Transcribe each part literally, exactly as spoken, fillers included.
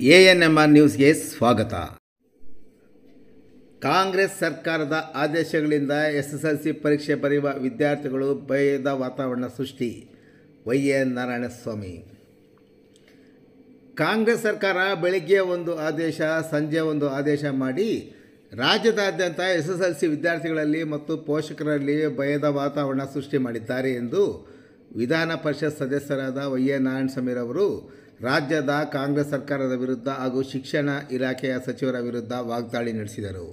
A N M R ನ್ಯೂಸ್ಗೆ ಸ್ವಾಗತ. Congress ಸರ್ಕಾರದ ಆದೇಶಗಳಿಂದ ಎಸ್ ಎಸ್ ಎಲ್ ಸಿ ಪರೀಕ್ಷೆ ಬರೆಯುವ ವಿದ್ಯಾರ್ಥಿಗಳು ಭಯದ ವಾತಾವರಣ ಸೃಷ್ಟಿ. Y N Narayanaswamy. ಕಾಂಗ್ರೆಸ್ ಸರ್ಕಾರ ಬೆಳಗ್ಗೆ ಒಂದು ಆದೇಶ, ಸಂಜೆ ಒಂದು ಆದೇಶ ಮಾಡಿ ರಾಜ್ಯದಾದ್ಯಂತ ಎಸ್ ಎಸ್ ಎಲ್ ಸಿ ವಿದ್ಯಾರ್ಥಿಗಳಲ್ಲಿ ಮತ್ತು ಪೋಷಕರಲ್ಲಿ ಭಯದ ವಾತಾವರಣ ಸೃಷ್ಟಿ ಮಾಡಿದ್ದಾರೆ ಎಂದು ವಿಧಾನ ಪರಿಷತ್ ಸದಸ್ಯರಾದ ವೈ ಎನ್ ನಾರಾಯಣಸ್ವಾಮಿರವರು ರಾಜ್ಯದ ಕಾಂಗ್ರೆಸ್ ಸರ್ಕಾರದ ವಿರುದ್ಧ ಹಾಗೂ ಶಿಕ್ಷಣ ಇಲಾಖೆಯ ಸಚಿವರ ವಿರುದ್ಧ ವಾಗ್ದಾಳಿ ನಡೆಸಿದರು.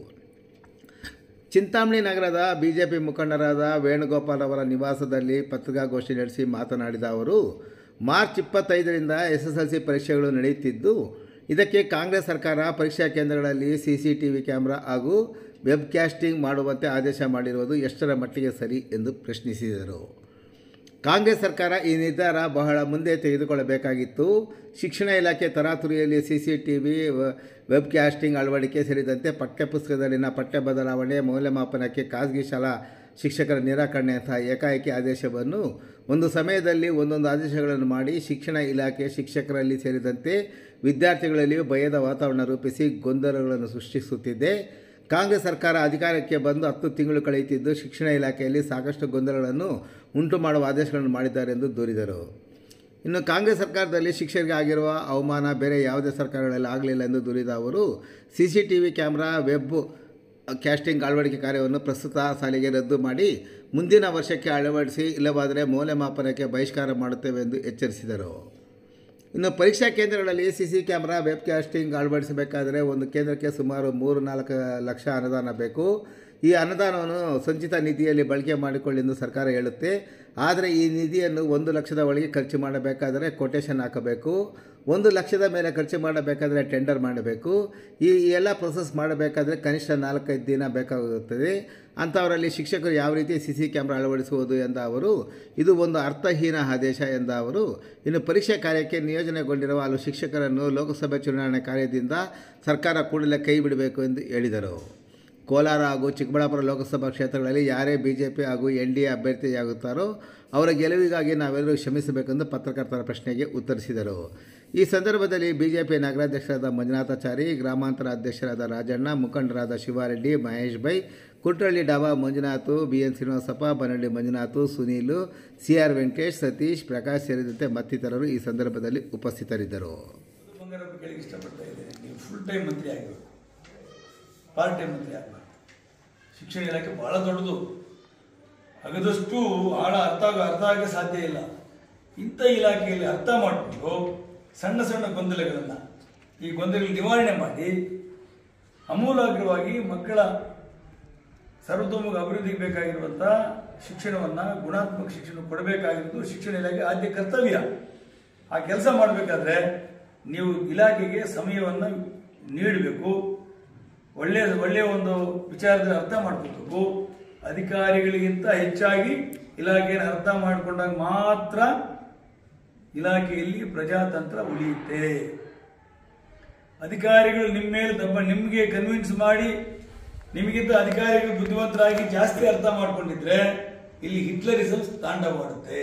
ಚಿಂತಾಮಣಿ ನಗರದ ಬಿಜೆಪಿ ಮುಖಂಡರಾದ ವೇಣುಗೋಪಾಲ್ ಅವರ ನಿವಾಸದಲ್ಲಿ ಪತ್ರಿಕಾಗೋಷ್ಠಿ ನಡೆಸಿ ಮಾತನಾಡಿದ ಅವರು, ಮಾರ್ಚ್ ಇಪ್ಪತ್ತೈದರಿಂದ ಎಸ್ ಎಸ್ ಎಲ್ ಸಿ ಪರೀಕ್ಷೆಗಳು ನಡೆಯುತ್ತಿದ್ದು, ಇದಕ್ಕೆ ಕಾಂಗ್ರೆಸ್ ಸರ್ಕಾರ ಪರೀಕ್ಷಾ ಕೇಂದ್ರಗಳಲ್ಲಿ C C T V camera ಹಾಗೂ ವೆಬ್ಕಾಸ್ಟಿಂಗ್ ಮಾಡುವಂತೆ ಆದೇಶ ಮಾಡಿರುವುದು ಎಷ್ಟರ ಮಟ್ಟಿಗೆ ಸರಿ ಎಂದು ಪ್ರಶ್ನಿಸಿದರು. ಕಾಂಗ್ರೆಸ್ ಸರ್ಕಾರ ಈ ನಿರ್ಧಾರ ಬಹಳ ಮುಂದೆ ತೆಗೆದುಕೊಳ್ಳಬೇಕಾಗಿತ್ತು. ಶಿಕ್ಷಣ ಇಲಾಖೆ ತರಾತುರಿಯಲ್ಲಿ C C T V webcasting ಅಳವಡಿಕೆ ಸೇರಿದಂತೆ ಪಠ್ಯಪುಸ್ತಕದಲ್ಲಿನ ಪಠ್ಯ ಬದಲಾವಣೆ, ಮೌಲ್ಯಮಾಪನಕ್ಕೆ ಖಾಸಗಿ ಶಾಲಾ ಶಿಕ್ಷಕರ ನಿರಾಕರಣೆಯಂತಹ ಏಕಾಏಕಿ ಆದೇಶವನ್ನು ಒಂದು ಸಮಯದಲ್ಲಿ ಒಂದೊಂದು ಆದೇಶಗಳನ್ನು ಮಾಡಿ ಶಿಕ್ಷಣ ಇಲಾಖೆ ಶಿಕ್ಷಕರಲ್ಲಿ ಸೇರಿದಂತೆ ವಿದ್ಯಾರ್ಥಿಗಳಲ್ಲಿಯೂ ಭಯದ ವಾತಾವರಣ ರೂಪಿಸಿ ಗೊಂದಲಗಳನ್ನು ಸೃಷ್ಟಿಸುತ್ತಿದೆ. ಕಾಂಗ್ರೆಸ್ ಸರ್ಕಾರ ಅಧಿಕಾರಕ್ಕೆ ಬಂದು ಹತ್ತು ತಿಂಗಳು ಕಳೆಯುತ್ತಿದ್ದು, ಶಿಕ್ಷಣ ಇಲಾಖೆಯಲ್ಲಿ ಸಾಕಷ್ಟು ಗೊಂದಲಗಳನ್ನು ಉಂಟು ಮಾಡುವ ಆದೇಶಗಳನ್ನು ಮಾಡಿದ್ದಾರೆ ಎಂದು ದೂರಿದರು. ಇನ್ನು ಕಾಂಗ್ರೆಸ್ ಸರ್ಕಾರದಲ್ಲಿ ಶಿಕ್ಷಕರಿಗೆ ಆಗಿರುವ ಅವಮಾನ ಬೇರೆ ಯಾವುದೇ ಸರ್ಕಾರಗಳಲ್ಲಿ ಆಗಲಿಲ್ಲ ಎಂದು ದೂರಿದ ಅವರು, C C T V camera, web casting ಅಳವಡಿಕೆ ಕಾರ್ಯವನ್ನು ಪ್ರಸ್ತುತ ಸಾಲಿಗೆ ರದ್ದು ಮಾಡಿ ಮುಂದಿನ ವರ್ಷಕ್ಕೆ ಅಳವಡಿಸಿ, ಇಲ್ಲವಾದರೆ ಮೌಲ್ಯಮಾಪನಕ್ಕೆ ಬಹಿಷ್ಕಾರ ಮಾಡುತ್ತೇವೆ ಎಂದು ಎಚ್ಚರಿಸಿದರು. ಇನ್ನು ಪರೀಕ್ಷಾ ಕೇಂದ್ರಗಳಲ್ಲಿ C C camera, web casting ಅಳವಡಿಸಬೇಕಾದರೆ ಒಂದು ಕೇಂದ್ರಕ್ಕೆ ಸುಮಾರು ಮೂರು ನಾಲ್ಕು ಲಕ್ಷ ಅನುದಾನ ಬೇಕು. ಈ ಅನುದಾನವನ್ನು ಸಂಚಿತ ನಿಧಿಯಲ್ಲಿ ಬಳಕೆ ಮಾಡಿಕೊಳ್ಳಿ ಎಂದು ಸರ್ಕಾರ ಹೇಳುತ್ತೆ. ಆದರೆ ಈ ನಿಧಿಯನ್ನು ಒಂದು ಲಕ್ಷದ ಒಳಗೆ ಖರ್ಚು ಮಾಡಬೇಕಾದರೆ ಕೊಟೇಶನ್ ಹಾಕಬೇಕು. ಒಂದು ಲಕ್ಷದ ಮೇಲೆ ಖರ್ಚು ಮಾಡಬೇಕಾದರೆ ಟೆಂಡರ್ ಮಾಡಬೇಕು. ಈ ಎಲ್ಲ ಪ್ರೊಸೆಸ್ ಮಾಡಬೇಕಾದ್ರೆ ಕನಿಷ್ಠ ನಾಲ್ಕೈದು ದಿನ ಬೇಕಾಗುತ್ತದೆ. ಅಂಥವರಲ್ಲಿ ಶಿಕ್ಷಕರು ಯಾವ ರೀತಿ ಸಿ ಸಿ ಕ್ಯಾಮ್ರಾ ಅಳವಡಿಸುವುದು ಎಂದ ಅವರು, ಇದು ಒಂದು ಅರ್ಥಹೀನ ಆದೇಶ ಎಂದ ಅವರು, ಇನ್ನು ಪರೀಕ್ಷೆ ಕಾರ್ಯಕ್ಕೆ ನಿಯೋಜನೆಗೊಂಡಿರುವ ಹಲವು ಶಿಕ್ಷಕರನ್ನು ಲೋಕಸಭೆ ಚುನಾವಣೆ ಕಾರ್ಯದಿಂದ ಸರ್ಕಾರ ಕೂಡಲೇ ಕೈ ಬಿಡಬೇಕು ಎಂದು ಹೇಳಿದರು. ಕೋಲಾರ ಹಾಗೂ ಚಿಕ್ಕಬಳ್ಳಾಪುರ ಲೋಕಸಭಾ ಕ್ಷೇತ್ರಗಳಲ್ಲಿ ಯಾರೇ ಬಿ ಜೆ ಪಿ ಹಾಗೂ ಎನ್ ಡಿ ಎ ಅಭ್ಯರ್ಥಿಯಾಗುತ್ತಾರೋ ಅವರ ಗೆಲುವಿಗಾಗಿ ನಾವೆಲ್ಲರೂ ಶ್ರಮಿಸಬೇಕೆಂದು ಪತ್ರಕರ್ತರ ಪ್ರಶ್ನೆಗೆ ಉತ್ತರಿಸಿದರು. ಈ ಸಂದರ್ಭದಲ್ಲಿ ಬಿಜೆಪಿ ನಗರಾಧ್ಯಕ್ಷರಾದ ಮಂಜುನಾಥಾಚಾರಿ, ಗ್ರಾಮಾಂತರ ಅಧ್ಯಕ್ಷರಾದ ರಾಜಣ್ಣ, ಮುಖಂಡರಾದ Shivareddy, Mahesh Bai, Kutralli dhaba Manjunath, B N Srinivasappa, Banahalli Manjunath, Sunil, C R Venkatesh, Satish, Prakash ಸೇರಿದಂತೆ ಮತ್ತಿತರರು ಈ ಸಂದರ್ಭದಲ್ಲಿ ಉಪಸ್ಥಿತರಿದ್ದರು. ಫುಲ್ ಟೈಮ್ ಮಂತ್ರಿ ಆಗಬೇಕು, ಪಾರ್ಟ್ ಟೈಮ್ ಮಂತ್ರಿ ಆಗಬೇಕು. ಶಿಕ್ಷಣ ಇಲಾಖೆ ಬಹಳ ದೊಡ್ಡದು, ಅಗದಷ್ಟು ಆಳ ಅರ್ಥ ಅರ್ಥ ಆಗಕ್ಕೆ ಸಾಧ್ಯ ಇಲ್ಲ. ಇಂಥ ಇಲಾಖೆಯಲ್ಲಿ ಅರ್ಥ ಮಾಡಿಕೊಂಡು ಸಣ್ಣ ಸಣ್ಣ ಗೊಂದಲಗಳನ್ನು ಈ ಗೊಂದಲಗಳು ನಿವಾರಣೆ ಮಾಡಿ ಅಮೂಲಾಗ್ರವಾಗಿ ಮಕ್ಕಳ ಸರ್ವತೋಮುಖ ಅಭಿವೃದ್ಧಿಗೆ ಬೇಕಾಗಿರುವಂಥ ಶಿಕ್ಷಣವನ್ನು, ಗುಣಾತ್ಮಕ ಶಿಕ್ಷಣ ಕೊಡಬೇಕಾಗಿರೋದು ಶಿಕ್ಷಣ ಇಲಾಖೆ ಆದ್ಯ ಕರ್ತವ್ಯ. ಆ ಕೆಲಸ ಮಾಡಬೇಕಾದ್ರೆ ನೀವು ಇಲಾಖೆಗೆ ಸಮಯವನ್ನು ನೀಡಬೇಕು. ಒಳ್ಳೆಯ ಒಳ್ಳೆಯ ಒಂದು ವಿಚಾರದಲ್ಲಿ ಅರ್ಥ ಮಾಡ್ಕೋಬೇಕು. ಅಧಿಕಾರಿಗಳಿಗಿಂತ ಹೆಚ್ಚಾಗಿ ಇಲಾಖೆಯನ್ನು ಅರ್ಥ ಮಾಡಿಕೊಂಡಾಗ ಮಾತ್ರ ಇಲಾಖೆಯಲ್ಲಿ ಪ್ರಜಾತಂತ್ರ ಉಳಿಯುತ್ತೆ. ಅಧಿಕಾರಿಗಳು ನಿಮ್ಮ ಮೇಲೆ ದಬ್ಬ ನಿಮಗೆ ಕನ್ವಿನ್ಸ್ ಮಾಡಿ ನಿಮಗಿಂತ ಅಧಿಕಾರಿಗಳು ಬುದ್ಧಿವಂತರಾಗಿ ಜಾಸ್ತಿ ಅರ್ಥ ಮಾಡ್ಕೊಂಡಿದ್ರೆ ಇಲ್ಲಿ ಹಿಟ್ಲರಿಸಮ್ ತಾಂಡವಾಡುತ್ತೆ.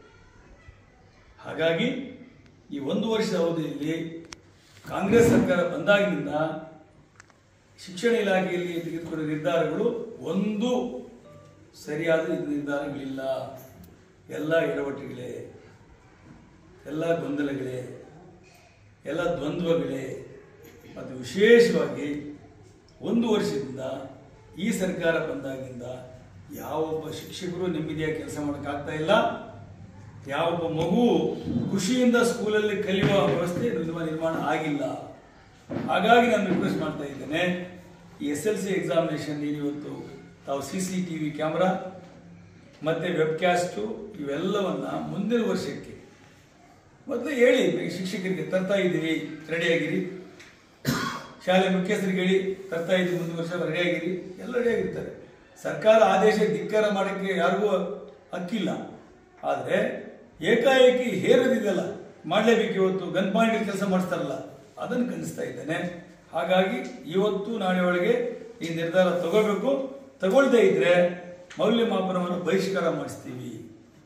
ಹಾಗಾಗಿ ಈ ಒಂದು ವರ್ಷದ ಅವಧಿಯಲ್ಲಿ ಕಾಂಗ್ರೆಸ್ ಸರ್ಕಾರ ಬಂದಾಗಿನಿಂದ ಶಿಕ್ಷಣ ಇಲಾಖೆಯಲ್ಲಿ ತೆಗೆದುಕೊಂಡ ನಿರ್ಧಾರಗಳು ಒಂದು ಸರಿಯಾದ ನಿರ್ಧಾರಗಳಿಲ್ಲ. ಎಲ್ಲ ಎಡವಟ್ಟಿಗಳೇ, ಎಲ್ಲ ಗೊಂದಲಗಳೇ, ಎಲ್ಲ ದ್ವಂದ್ವಗಳೇ. ಮತ್ತು ವಿಶೇಷವಾಗಿ ಒಂದು ವರ್ಷದಿಂದ ಈ ಸರ್ಕಾರ ಬಂದಾಗಿಂದ ಯಾವೊಬ್ಬ ಶಿಕ್ಷಕರು ನೆಮ್ಮದಿಯಾಗಿ ಕೆಲಸ ಮಾಡೋಕ್ಕಾಗ್ತಾ ಇಲ್ಲ. ಯಾವೊಬ್ಬ ಮಗು ಖುಷಿಯಿಂದ ಸ್ಕೂಲಲ್ಲಿ ಕಲಿಯುವ ವ್ಯವಸ್ಥೆ ನಿರ್ಮಾಣ ಆಗಿಲ್ಲ. ಹಾಗಾಗಿ ನಾನು ರಿಕ್ವೆಸ್ಟ್ ಮಾಡ್ತಾ ಇದ್ದೇನೆ, ಈ ಎಸ್ ಎಲ್ ಸಿ ಎಕ್ಸಾಮಿನೇಷನ್ ಇವತ್ತು ತಾವು C C T V camera ಮತ್ತು ವೆಬ್ಕಾಸ್ಟು ಇವೆಲ್ಲವನ್ನು ಮುಂದಿನ ವರ್ಷಕ್ಕೆ ಮೊದಲು ಹೇಳಿ, ಶಿಕ್ಷಕರಿಗೆ ತರ್ತಾ ಇದ್ದೀವಿ, ರೆಡಿಯಾಗಿರಿ. ಶಾಲೆ ಮುಖ್ಯಸ್ಥರಿಗೆ ಹೇಳಿ, ತರ್ತಾ ಇದ್ದೀವಿ, ಮುಂದಿನ ವರ್ಷ ರೆಡಿಯಾಗಿರಿ. ಎಲ್ಲ ರೆಡಿಯಾಗಿರ್ತಾರೆ. ಸರ್ಕಾರ ಆದೇಶ ಧಿಕ್ಕಾರ ಮಾಡೋಕ್ಕೆ ಯಾರಿಗೂ ಹಕ್ಕಿಲ್ಲ. ಆದರೆ ಏಕಾಏಕಿ ಹೇರೋದಿದೆಯಲ್ಲ, ಮಾಡಲೇಬೇಕು. ಇವತ್ತು ಗನ್ ಪಾಯಿಂಟ್ ಕೆಲಸ ಮಾಡಿಸ್ತಾರಲ್ಲ, ಅದನ್ನು ಖಂಡಿಸ್ತಾ ಇದ್ದೇನೆ. ಹಾಗಾಗಿ ಇವತ್ತು ನಾಳೆ ಒಳಗೆ ಈ ನಿರ್ಧಾರ ತಗೋಬೇಕು. ತಗೊಳ್ಳದೇ ಇದ್ರೆ ಮೌಲ್ಯಮಾಪನವನ್ನು ಬಹಿಷ್ಕಾರ ಮಾಡಿಸ್ತೀವಿ.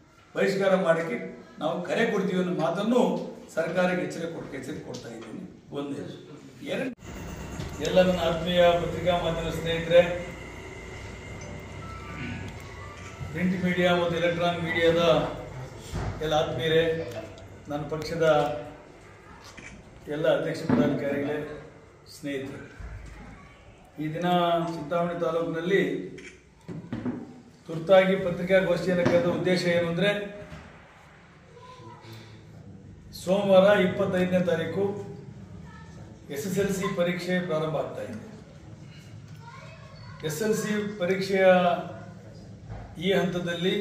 ಬಹಿಷ್ಕಾರ ಮಾಡೋಕ್ಕೆ ನಾವು ಕರೆ ಕೊಡ್ತೀವಿ ಅನ್ನೋ ಮಾತನ್ನು ಸರ್ಕಾರಕ್ಕೆ ಎಚ್ಚರಿಕೆ ಕೊಟ್ಟು ಎಚ್ಚರಿಕೆ ಕೊಡ್ತಾ ಇದ್ದೀನಿ. ಒಂದೇ ಎರಡು ಎಲ್ಲ ನನ್ನ ಆತ್ಮೀಯ ಪತ್ರಿಕಾ ಮಾಧ್ಯಮ ಸ್ನೇಹಿತರೆ, ಪ್ರಿಂಟ್ ಮೀಡಿಯಾ ಮತ್ತು ಎಲೆಕ್ಟ್ರಾನಿಕ್ ಮೀಡಿಯಾದ ಎಲ್ಲ ಆತ್ಮೀಯರೇ, ನನ್ನ ಪಕ್ಷದ ಎಲ್ಲ ಅಧ್ಯಕ್ಷ ಪದಾಧಿಕಾರಿಗಳೇ, ಸ್ನೇಹಿತರೆ, ಈ ದಿನ ಚಿಂತಾಮಣಿ ತಾಲೂಕಿನಲ್ಲಿ ತುರ್ತಾಗಿ ಪತ್ರಿಕಾಗೋಷ್ಠಿಯನ್ನು ಕರೆದ ಉದ್ದೇಶ ಏನು ಅಂದರೆ, ಸೋಮವಾರ ಇಪ್ಪತ್ತೈದನೇ ತಾರೀಕು ಎಸ್ ಎಸ್ ಎಲ್ ಸಿ ಪರೀಕ್ಷೆ ಪ್ರಾರಂಭ ಆಗ್ತಾ ಇದೆ. ಎಸ್ ಎಲ್ ಸಿ ಪರೀಕ್ಷೆಯ ಈ ಹಂತದಲ್ಲಿ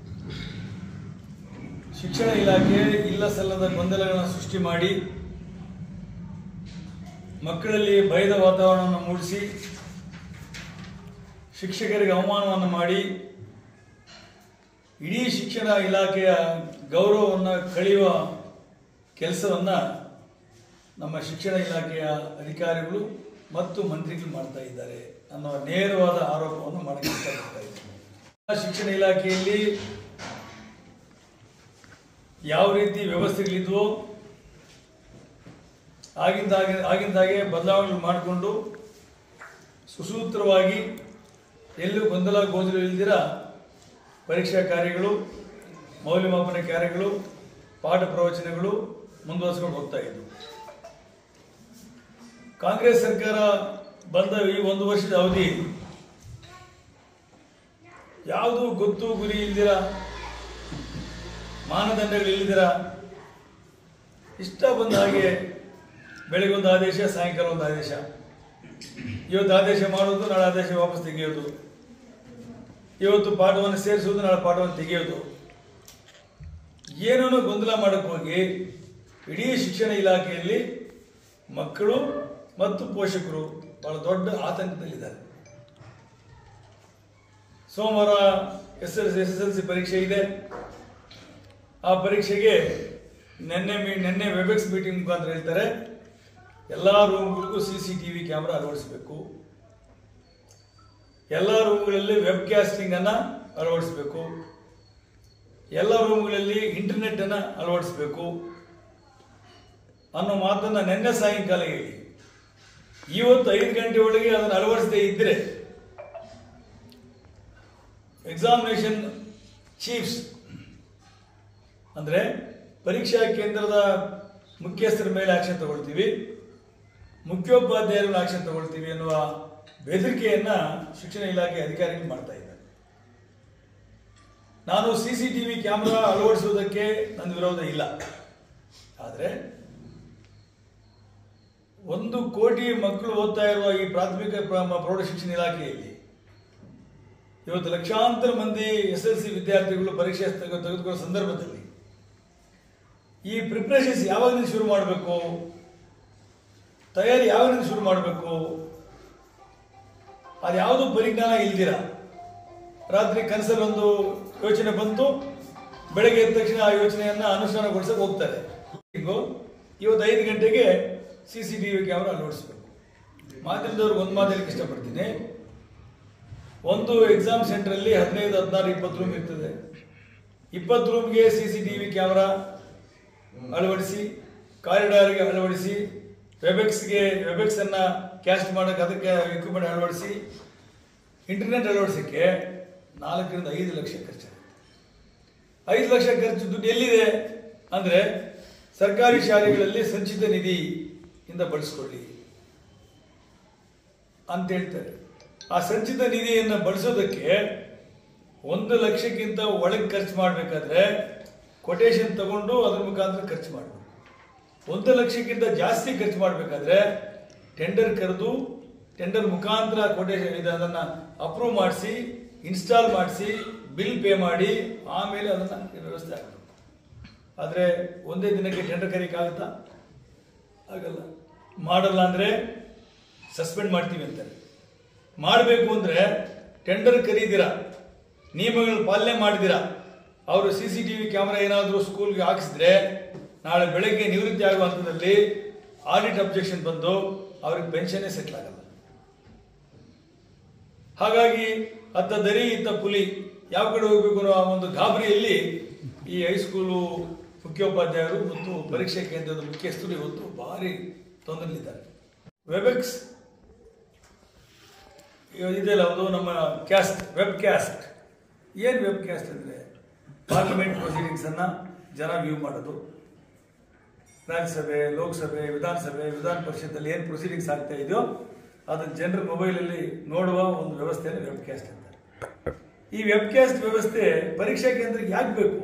ಶಿಕ್ಷಣ ಇಲಾಖೆ ಇಲ್ಲ ಸಲ್ಲದ ಗೊಂದಲಗಳನ್ನು ಸೃಷ್ಟಿ ಮಾಡಿ ಮಕ್ಕಳಲ್ಲಿ ಭಯದ ವಾತಾವರಣವನ್ನು ಮೂಡಿಸಿ ಶಿಕ್ಷಕರಿಗೆ ಅವಮಾನವನ್ನು ಮಾಡಿ ಇಡೀ ಶಿಕ್ಷಣ ಇಲಾಖೆಯ ಗೌರವವನ್ನು ಕಳೆಯುವ ಕೆಲಸವನ್ನು ನಮ್ಮ ಶಿಕ್ಷಣ ಇಲಾಖೆಯ ಅಧಿಕಾರಿಗಳು ಮತ್ತು ಮಂತ್ರಿಗಳು ಮಾಡ್ತಾ ಇದ್ದಾರೆ ಅನ್ನೋ ನೇರವಾದ ಆರೋಪವನ್ನು ಮಾಡಕ್ಕೆ ಇಷ್ಟಪಡ್ತಾ ಇದ್ದಾರೆ. ಶಿಕ್ಷಣ ಇಲಾಖೆಯಲ್ಲಿ ಯಾವ ರೀತಿ ವ್ಯವಸ್ಥೆಗಳಿದ್ವೋ ಆಗಿಂದಾಗೆ ಆಗಿಂದಾಗೆ ಬದಲಾವಣೆ ಮಾಡಿಕೊಂಡು ಸುಸೂತ್ರವಾಗಿ ಎಲ್ಲೂ ಗೊಂದಲ ಗೋಜಲು ಇಲ್ದಿರ ಪರೀಕ್ಷಾ ಕಾರ್ಯಗಳು, ಮೌಲ್ಯಮಾಪನ ಕಾರ್ಯಗಳು, ಪಾಠ ಪ್ರವಚನಗಳು ಮುಂದುವರಿಸಿಕೊಂಡು ಹೋಗ್ತಾ ಇದ್ವು. ಕಾಂಗ್ರೆಸ್ ಸರ್ಕಾರ ಬಂದ ಈ ಒಂದು ವರ್ಷದ ಅವಧಿ ಯಾವುದು ಗೊತ್ತು ಗುರಿ ಇಲ್ದಿರ, ಮಾನದಂಡಗಳು ಇಲ್ದಿರ, ಇಷ್ಟ ಬಂದ ಹಾಗೆ ಬೆಳಗ್ಗೆ ಒಂದು ಆದೇಶ, ಸಾಯಂಕಾಲ ಒಂದು ಆದೇಶ, ಇವತ್ತು ಆದೇಶ ಮಾಡೋದು, ನಾಳೆ ಆದೇಶ ವಾಪಸ್ ತೆಗೆಯೋದು, ಇವತ್ತು ಪಾಠವನ್ನು ಸೇರಿಸೋದು, ನಾಳೆ ಪಾಠವನ್ನು ತೆಗೆಯೋದು, ಏನೇನೋ ಗೊಂದಲ ಮಾಡಕ್ಕೆ ಹೋಗಿ ಇಡೀ ಶಿಕ್ಷಣ ಇಲಾಖೆಯಲ್ಲಿ ಮಕ್ಕಳು ಮತ್ತು ಪೋಷಕರು ಬಹಳ ದೊಡ್ಡ ಆತಂಕದಲ್ಲಿದ್ದಾರೆ. ಸೋಮವಾರ S S S S L C ಪರೀಕ್ಷೆ ಇದೆ. ಆ ಪರೀಕ್ಷೆಗೆ ನಿನ್ನೆ ಮೀ ನಿನ್ನೆ ವೆಬೆಕ್ಸ್ ಮೀಟಿಂಗ್ ಮುಖಾಂತರ ಹೇಳ್ತಾರೆ, ಎಲ್ಲ ರೂಮ್ಗಳಿಗೂ C C T V camera ಅಳವಡಿಸಬೇಕು, ಎಲ್ಲ ರೂಮ್ಗಳಲ್ಲಿ ವೆಬ್ ಕ್ಯಾಸ್ಟಿಂಗ್ ಅನ್ನ ಅಳವಡಿಸಬೇಕು, ಎಲ್ಲ ರೂಮ್ಗಳಲ್ಲಿ ಇಂಟರ್ನೆಟ್ ಅನ್ನ ಅಳವಡಿಸಬೇಕು ಅನ್ನೋ ಮಾತನ್ನ ನಿನ್ನೆ ಸಾಯಂಕಾಲ ಹೇಳಿ ಇವತ್ತು ಐದು ಗಂಟೆ ಒಳಗೆ ಅದನ್ನು ಅಳವಡಿಸದೇ ಇದ್ರೆ ಎಕ್ಸಾಮಿನೇಷನ್ ಚೀಫ್ಸ್ ಅಂದ್ರೆ ಪರೀಕ್ಷಾ ಕೇಂದ್ರದ ಮುಖ್ಯಸ್ಥರ ಮೇಲೆ ಆಕ್ಷನ್ ತಗೊಳ್ತೀವಿ, ಮುಖ್ಯೋಪಾಧ್ಯಾಯರ ಮೇಲೆ ಆಕ್ಷನ್ ತಗೊಳ್ತೀವಿ ಎನ್ನುವ ಬೆದರಿಕೆಯನ್ನ ಶಿಕ್ಷಣ ಇಲಾಖೆ ಅಧಿಕಾರಿಗಳು ಮಾಡ್ತಾ ಇದ್ದಾರೆ. ನಾನು C C T V camera ಅಳವಡಿಸುವುದಕ್ಕೆ ನನ್ನ ವಿರೋಧ ಇಲ್ಲ, ಆದರೆ ಒಂದು ಕೋಟಿ ಮಕ್ಕಳು ಓದ್ತಾ ಇರುವ ಈ ಪ್ರಾಥಮಿಕ ಪ್ರೌಢ ಶಿಕ್ಷಣ ಇಲಾಖೆಯಲ್ಲಿ ಇವತ್ತು ಲಕ್ಷಾಂತರ ಮಂದಿ ಎಸ್ ಎಲ್ ಸಿ ವಿದ್ಯಾರ್ಥಿಗಳು ಪರೀಕ್ಷೆ ತೆಗೆದುಕೊಳ್ಳುವ ಸಂದರ್ಭದಲ್ಲಿ ಈ ಪ್ರಿಪರೇಷನ್ಸ್ ಯಾವಾಗಿಂದ ಶುರು ಮಾಡಬೇಕು, ತಯಾರಿ ಯಾವಾಗಿಂದ ಶುರು ಮಾಡಬೇಕು, ಅದು ಯಾವುದು ಪರಿಜ್ಞಾನ ಇಲ್ದಿರ ರಾತ್ರಿ ಕನಸಲ್ಲಿ ಒಂದು ಯೋಚನೆ ಬಂತು, ಬೆಳಗ್ಗೆ ಎದ್ದ ತಕ್ಷಣ ಆ ಯೋಚನೆಯನ್ನ ಅನುಷ್ಠಾನಗೊಳಿಸಕ್ಕೆ ಹೋಗ್ತಾರೆ. ಇವತ್ತು ಐದು ಗಂಟೆಗೆ C C T V camera ಅಳವಡಿಸಬೇಕು. ಮಾಧ್ಯಮದವ್ರಿಗೆ ಒಂದು ಮಾತಾಡಲಿಕ್ಕೆ ಇಷ್ಟಪಡ್ತೀನಿ. ಒಂದು ಎಕ್ಸಾಮ್ ಸೆಂಟರ್ ಅಲ್ಲಿ ಹದಿನೈದು ಹದಿನಾರು ಇಪ್ಪತ್ತು ರೂಮ್ ಇರ್ತದೆ. ಇಪ್ಪತ್ತು ರೂಮ್ಗೆ C C T V camera ಅಳವಡಿಸಿ, ಕಾರಿಡಾರ್ಗೆ ಅಳವಡಿಸಿ, ವೆಬೆಕ್ಸ್ಗೆ ವೆಬೆಕ್ಸ್ ಅನ್ನ ಕ್ಯಾಸ್ಟ್ ಮಾಡಕ್ಕೆ ಅದಕ್ಕೆ ಎಕ್ವಿಪ್ಮೆಂಟ್ ಅಳವಡಿಸಿ, ಇಂಟರ್ನೆಟ್ ಅಳವಡಿಸಕ್ಕೆ ನಾಲ್ಕರಿಂದ ಐದು ಲಕ್ಷ ಖರ್ಚಾಗುತ್ತೆ. ಐದು ಲಕ್ಷ ಖರ್ಚು ದುಡ್ಡು ಎಲ್ಲಿದೆ ಅಂದ್ರೆ ಸರ್ಕಾರಿ ಶಾಲೆಗಳಲ್ಲಿ ಸಂಚಿತ ನಿಧಿ ಇಂದ ಬಳಸ್ಕೊಳ್ಳಿ ಅಂತ ಹೇಳ್ತಾರೆ. ಆ ಸಂಚಿತ ನಿಧಿಯನ್ನು ಬಳಸೋದಕ್ಕೆ ಒಂದು ಲಕ್ಷಕ್ಕಿಂತ ಒಳಗೆ ಖರ್ಚು ಮಾಡಬೇಕಾದ್ರೆ ಕೊಟೇಶನ್ ತಗೊಂಡು ಅದ್ರ ಮುಖಾಂತರ ಖರ್ಚು ಮಾಡಬೇಕು. ಒಂದು ಲಕ್ಷಕ್ಕಿಂತ ಜಾಸ್ತಿ ಖರ್ಚು ಮಾಡಬೇಕಾದ್ರೆ ಟೆಂಡರ್ ಕರೆದು ಟೆಂಡರ್ ಮುಖಾಂತರ ಕೊಟೇಶನ್ ಇದೆ ಅದನ್ನ ಅಪ್ರೂವ್ ಮಾಡಿಸಿ, ಇನ್ಸ್ಟಾಲ್ ಮಾಡಿಸಿ, ಬಿಲ್ ಪೇ ಮಾಡಿ ಆಮೇಲೆ ಅದನ್ನ ವ್ಯವಸ್ಥೆ ಆಗಬೇಕು. ಆದರೆ ಒಂದೇ ದಿನಕ್ಕೆ ಟೆಂಡರ್ ಕರೀಕಾಗುತ್ತಾ? ಆಗಲ್ಲ. ಮಾಡಲ್ಲ ಅಂದ್ರೆ ಸಸ್ಪೆಂಡ್ ಮಾಡ್ತೀವಿ ಅಂತಾರೆ. ಮಾಡಬೇಕು ಅಂದ್ರೆ ಟೆಂಡರ್ ಕರೀದಿರ, ನಿಯಮಗಳನ್ನು ಪಾಲನೆ ಮಾಡಿದಿರ, ಅವರು C C T V camera ಏನಾದರೂ ಸ್ಕೂಲ್ಗೆ ಹಾಕಿಸಿದ್ರೆ ನಾಳೆ ಬೆಳಗ್ಗೆ ನಿವೃತ್ತಿ ಆಗುವ ಹಂತದಲ್ಲಿ ಆಡಿಟ್ ಅಬ್ಜೆಕ್ಷನ್ ಬಂದು ಅವ್ರಿಗೆ ಪೆನ್ಷನ್ನೇ ಸೆಟ್ಲ್ ಆಗಲ್ಲ. ಹಾಗಾಗಿ ಅತ್ತ ದರಿ ಇತ್ತ ಪುಲಿ ಯಾವ ಕಡೆ ಹೋಗ್ಬೇಕು ಅನ್ನೋ ಒಂದು ಗಾಬರಿಯಲ್ಲಿ ಈ ಹೈಸ್ಕೂಲು ಮುಖ್ಯೋಪಾಧ್ಯಾಯರು ಮತ್ತು ಪರೀಕ್ಷೆ ಕೇಂದ್ರದ ಮುಖ್ಯಸ್ಥರು ಇವತ್ತು ಭಾರಿ ತೊಂದರೆಲಿದ್ದಾರೆ. ವೆಬೆಕ್ಸ್ ಇದೆಲ್ಲ ಅದು ನಮ್ಮ ಕ್ಯಾಸ್ಟ್, ವೆಬ್ ಕ್ಯಾಸ್ಟ್. ಏನು ವೆಬ್ ಕ್ಯಾಸ್ಟ್ ಅಂದರೆ ಪಾರ್ಲಿಮೆಂಟ್ ಪ್ರೊಸೀಡಿಂಗ್ಸನ್ನು ಜನ ವ್ಯೂ ಮಾಡೋದು. ರಾಜ್ಯಸಭೆ, ಲೋಕಸಭೆ, ವಿಧಾನಸಭೆ, ವಿಧಾನ ಪರಿಷತ್ತಲ್ಲಿ ಏನು ಪ್ರೊಸೀಡಿಂಗ್ಸ್ ಆಗ್ತಾ ಇದೆಯೋ ಅದನ್ನು ಜನರ ಮೊಬೈಲಲ್ಲಿ ನೋಡುವ ಒಂದು ವ್ಯವಸ್ಥೆಯನ್ನು ವೆಬ್ ಕ್ಯಾಸ್ಟ್ ಅಂತಾರೆ. ಈ ವೆಬ್ ಕ್ಯಾಸ್ಟ್ ವ್ಯವಸ್ಥೆ ಪರೀಕ್ಷಾ ಕೇಂದ್ರಕ್ಕೆ ಯಾಕೆ ಬೇಕು?